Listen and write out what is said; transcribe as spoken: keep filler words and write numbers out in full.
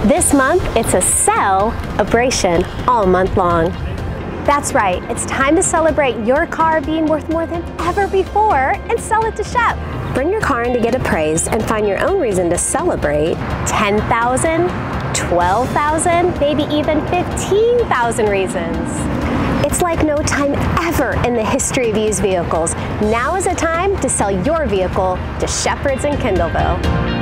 This month, it's a Sell-A-Bration all month long. That's right, it's time to celebrate your car being worth more than ever before and sell it to Shep. Bring your car in to get appraised and find your own reason to celebrate ten thousand, twelve thousand, maybe even fifteen thousand reasons. It's like no time ever in the history of used vehicles. Now is the time to sell your vehicle to Shepherds in Kendallville.